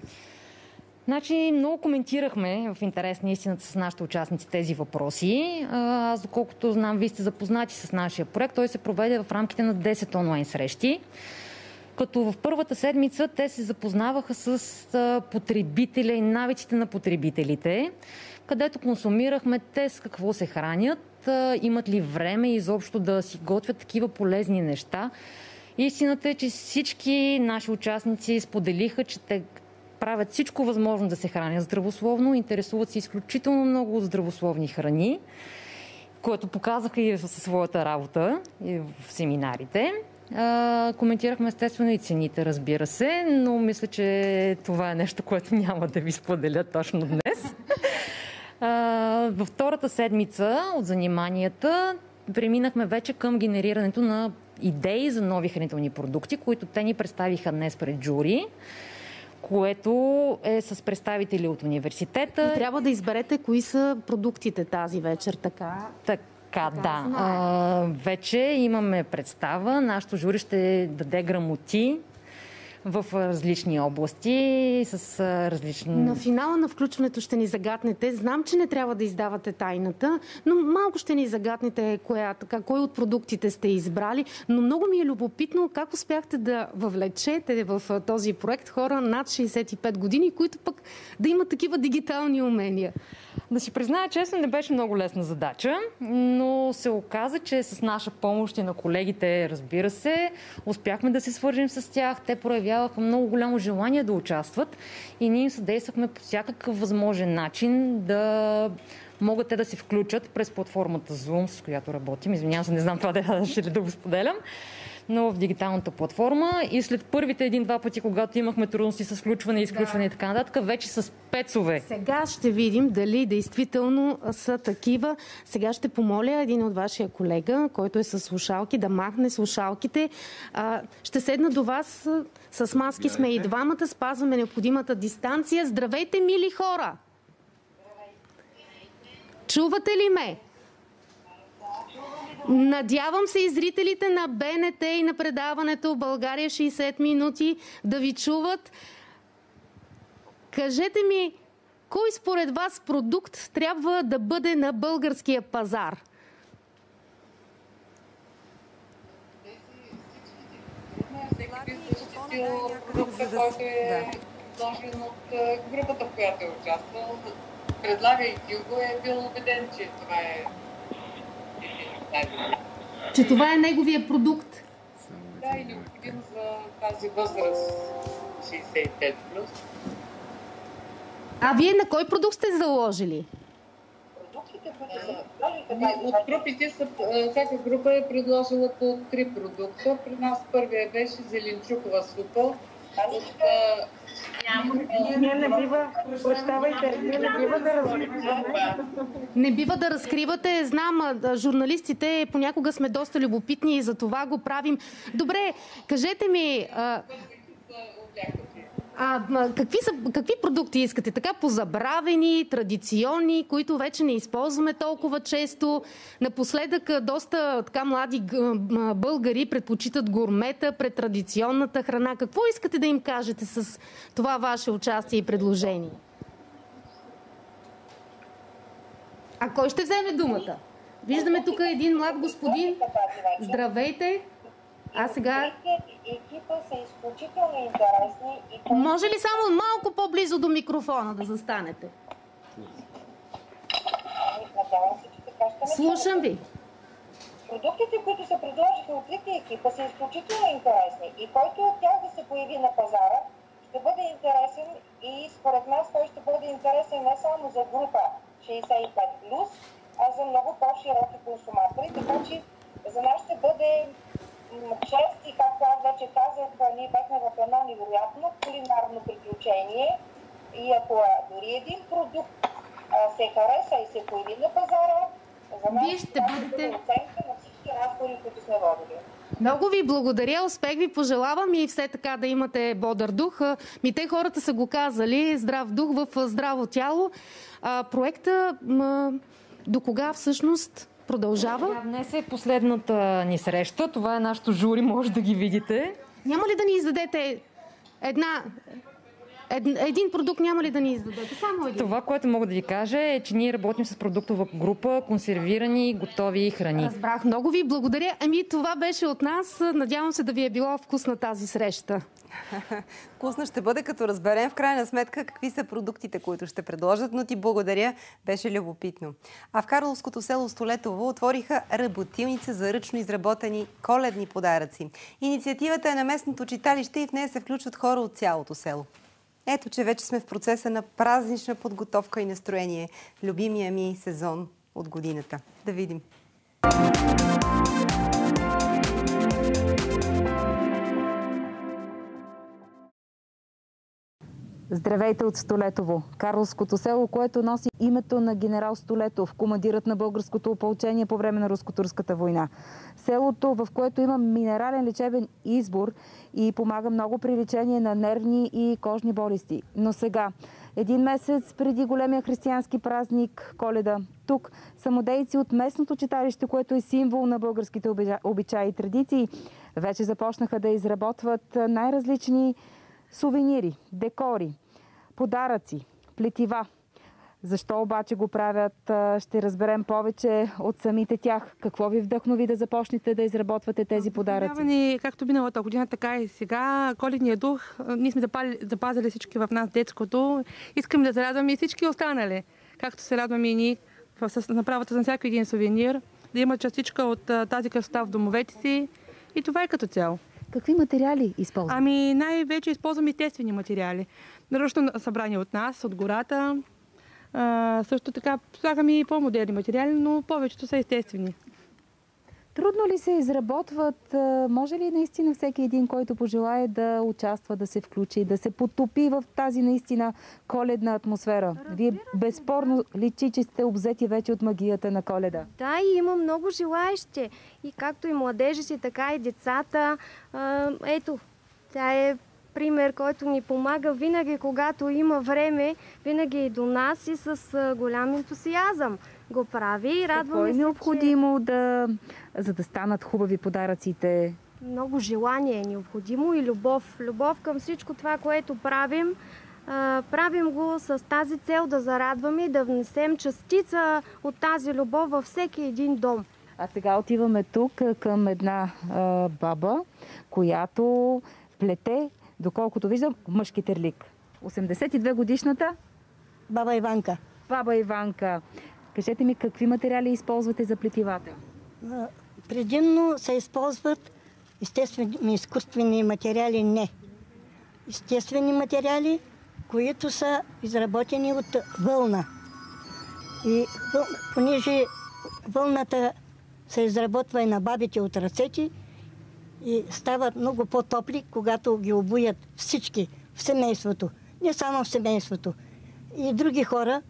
Значи, много коментирахме в интерес на истината с нашите участници тези въпроси. Аз, доколкото знам, вие сте запознати с нашия проект. Той се проведе в рамките на десет онлайн срещи. Като в първата седмица те се запознаваха с потребителя и навиците на потребителите, където консумирахме те с какво се хранят, имат ли време изобщо да си готвят такива полезни неща. Истината е, че всички наши участници споделиха, че те правят всичко възможно да се хранят здравословно, интересуват се изключително много от здравословни храни, което показаха и със своята работа и в семинарите. А, коментирахме естествено и цените, разбира се, но мисля, че това е нещо, което няма да ви споделя точно днес. А, във втората седмица от заниманията преминахме вече към генерирането на идеи за нови хранителни продукти, които те ни представиха днес пред жури, което е с представители от университета. И трябва да изберете кои са продуктите тази вечер, така? Така, да. А, вече имаме представа. Нашето жури ще даде грамоти в различни области, с различни... На финала на включването ще ни загатнете. Знам, че не трябва да издавате тайната, но малко ще ни загатнете коя, така, кой от продуктите сте избрали. Но много ми е любопитно как успяхте да въвлечете в този проект хора над шейсет и пет години, които пък да имат такива дигитални умения. Да си призная честно, не беше много лесна задача, но се оказа, че с наша помощ и на колегите, разбира се, успяхме да се свържем с тях. Те проявяваха много голямо желание да участват и ние им съдействахме по всякакъв възможен начин да могат те да се включат през платформата Zoom, с която работим. Извинявам се, не знам това да ще ли да го споделям. Но в дигиталната платформа и след първите един-два пъти, когато имахме трудности с включване и изключване да. и така нататък, вече с пецове. Сега ще видим дали действително са такива. Сега ще помоля един от вашия колега, който е с слушалки, да махне слушалките. А, ще седна до вас с маски. Сме и двамата, спазваме необходимата дистанция. Здравейте, мили хора! Чувате ли ме? Надявам се и зрителите на Б Н Т и на предаването България шейсет минути да ви чуват. Кажете ми, кой според вас продукт трябва да бъде на българския пазар? предложен от групата, в която е участвал. Предлагайки го, е бил убеден, че това е Че това е неговия продукт. Да, и необходим за тази възраст шейсет и пет плюс. А вие на кой продукт сте заложили? Продуктите, които са предложили, от групите са, всяка група е предложила по три продукта. При нас първия беше зеленчукова супа. От, Ние не бива, прощавайте, ние не бива да разкриваме. Не бива да разкривате. Знам, журналистите понякога сме доста любопитни и за това го правим. Добре, кажете ми, а, а, какви, са, какви продукти искате? Така позабравени, традиционни, които вече не използваме толкова често. Напоследък доста така млади българи предпочитат гурмета пред традиционната храна. Какво искате да им кажете с това ваше участие и предложение? А кой ще вземе думата? Виждаме тук един млад господин. Здравейте! А сега... Екипа са изключително интересни. И... Може ли само малко по-близо до микрофона да застанете? Слушам ви. Продуктите, които се предложиха от трите екипа, са изключително интересни. И който от тях да се появи на пазара, ще бъде интересен и според нас той ще бъде интересен не само за група шейсет и пет плюс, а за много по-широки консуматори. Така че за нас ще бъде чест и, както аз вече казах, ние бяхме в едно невероятно кулинарно приключение и ако дори един продукт се хареса и се появи на пазара, за нас ще бъдете оценка на всички разговори, които сме водили. Много ви благодаря, успех ви пожелавам и все така да имате бодър дух. Ми те хората са го казали, здрав дух в здраво тяло. А, проекта м- до кога всъщност продължава? Днес е последната ни среща. Това е нашето жури, може да ги видите. Няма ли да ни издадете една... Ед, един продукт няма ли да ни издадете? Само един. Това, което мога да ви кажа е, че ние работим с продуктова група, консервирани, готови храни. Разбрах. Много ви благодаря. Ами това беше от нас. Надявам се да ви е била вкусна тази среща. Вкусна ще бъде, като разберем в крайна сметка какви са продуктите, които ще предложат, но ти благодаря, беше любопитно. А в Карловското село Столетово отвориха работилница за ръчно изработени коледни подаръци. Инициативата е на местното читалище и в нея се включват хора от цялото село. Ето, че вече сме в процеса на празнична подготовка и настроение. Любимия ми сезон от годината. Да видим. Здравейте от Столетово, Карловското село, което носи името на генерал Столетов, командирът на българското опълчение по време на Руско-турската война. Селото, в което има минерален лечебен избор и помага много при лечение на нервни и кожни болести. Но сега, един месец преди големия християнски празник Коледа, тук самодейци от местното читалище, което е символ на българските обичаи и традиции, вече започнаха да изработват най-различни сувенири, декори, подаръци, плетива. Защо обаче го правят, ще разберем повече от самите тях. Какво ви вдъхнови да започнете да изработвате тези подаръци? Ни, както миналата година, така и сега, коледния дух, ние сме запазили всички в нас детското. Искаме да зарадваме и всички останали. Както се радваме и ние с направата за всяко един сувенир, да има частичка от тази красота в домовете си. И това е като цяло. Какви материали използвате? Ами най-вече използваме естествени материали. Наръчно събрани от нас, от гората. А, също така слагаме и по-модерни материали, но повечето са естествени. Трудно ли се изработват? Може ли наистина всеки един, който пожелае да участва, да се включи, да се потопи в тази наистина коледна атмосфера? Вие безспорно личи, че сте обзети вече от магията на Коледа. Да, и има много желаещи. И както и младежите, така и децата. Ето, тя е пример, който ни помага винаги, когато има време, винаги и до нас и с голям ентусиазъм го прави. Какво е необходимо, че... да, за да станат хубави подаръците? Много желание е необходимо и любов. Любов към всичко това, което правим. А, правим го с тази цел да зарадваме и да внесем частица от тази любов във всеки един дом. А сега отиваме тук към една а, баба, която плете, доколкото виждам, мъжки терлик. осемдесет и две годишната? Баба Иванка. Баба Иванка. Кажете ми, какви материали използвате за плетивата? Предимно се използват естествени и изкуствени материали, не. Естествени материали, които са изработени от вълна. И понеже вълната се изработва и на бабите от ръцете и стават много по-топли, когато ги обуят всички в семейството. Не само в семейството. И други хора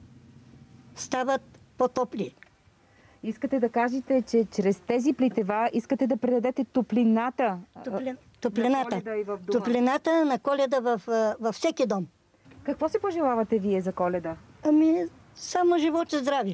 стават по-топли. Искате да кажете, че чрез тези плетива искате да предадете топлината, Топлин, топлината. на Коледа и в дома? Топлината на Коледа в, във всеки дом. Какво си пожелавате вие за Коледа? Ами, само живот и здраве.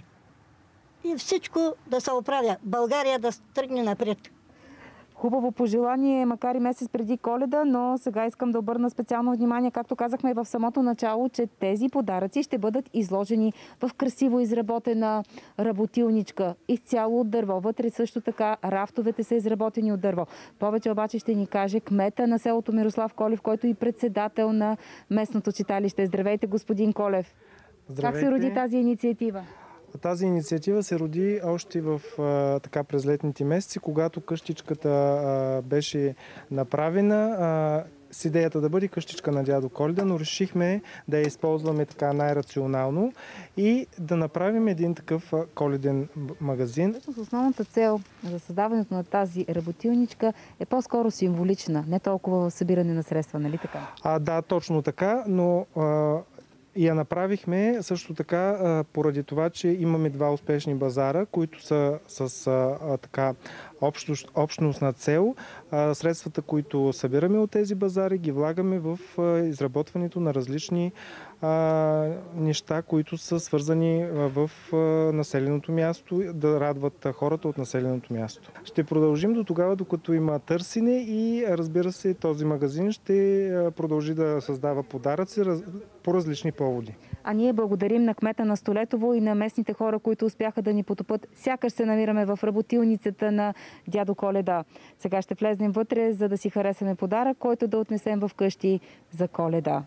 И всичко да се оправя. България да тръгне напред. Хубаво пожелание, макар и месец преди Коледа, но сега искам да обърна специално внимание, както казахме в самото начало, че тези подаръци ще бъдат изложени в красиво изработена работилничка, изцяло от дърво. Вътре също така рафтовете са изработени от дърво. Повече обаче ще ни каже кмета на селото Мирослав Колев, който е и председател на местното читалище. Здравейте, господин Колев! Здравейте. Как се роди тази инициатива? Тази инициатива се роди още в, а, така, през летните месеци, когато къщичката а, беше направена а, с идеята да бъде къщичка на дядо Коледа, но решихме да я използваме така най-рационално и да направим един такъв а, коледен магазин. Основната цел за създаването на тази работилничка е по-скоро символична, не толкова в събиране на средства, нали така? А, да, точно така, но а, и я направихме също така поради това, че имаме два успешни базара, които са с а, така общо, общностна цел. А, средствата, които събираме от тези базари, ги влагаме в а, изработването на различни а, неща, които са свързани в а, населеното място, да радват хората от населеното място. Ще продължим до тогава, докато има търсене и разбира се, този магазин ще продължи да създава подаръци по различни поводи. А ние благодарим на кмета на Столетово и на местните хора, които успяха да ни потопят. Сякаш се намираме в работилницата на дядо Коледа. Сега ще влезнем вътре, за да си харесаме подарък, който да отнесем в къщи за Коледа.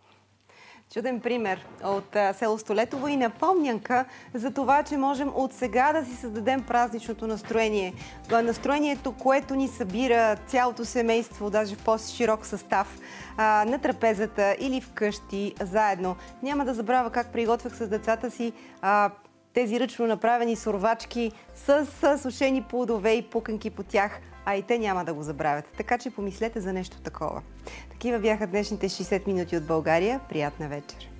Чуден пример от село Столетово и напомнянка за това, че можем от сега да си създадем празничното настроение. Настроението, което ни събира цялото семейство, даже в по-широк състав, на трапезата или вкъщи заедно. Няма да забравя как приготвях с децата си тези ръчно направени сурвачки с сушени плодове и пуканки по тях, а и те няма да го забравят. Така че помислете за нещо такова. Такива бяха днешните шейсет минути от България. Приятна вечер!